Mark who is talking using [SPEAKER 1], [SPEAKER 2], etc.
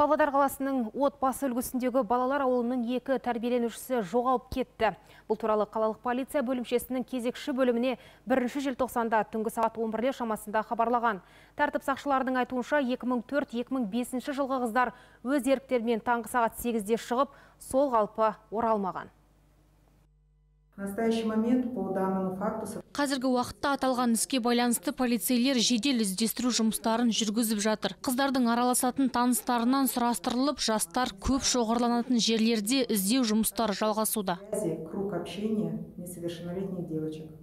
[SPEAKER 1] Павлодар қаласының отбасы үлгісіндегі балалар ауылының 2 тәрбиеленушісі жоғалып кетті. Бұл туралы қалалық полиция бөлімшесінің кезекші бөліміне 1 желтоқсанда түнгі сағат 11 шамасында хабарлаған. Тәртіп сақшыларының айтуынша 2004-2005 жылғы қыздар өз еріктерімен таңғы сағат 8-де шығып, сол қалпы оралмаған.
[SPEAKER 2] Қазіргі уақытта аталған іске байланысты полицейлер жедел іздестіру жұмыстарын жүргізіп жатыр. Қыздардың араласатын таныстарынан сұрастырылып, жастар көп шоғырланатын жерлерде іздеу жұмыстары жалғасуда.
[SPEAKER 3] Круг общения несовершеннолетних девочек.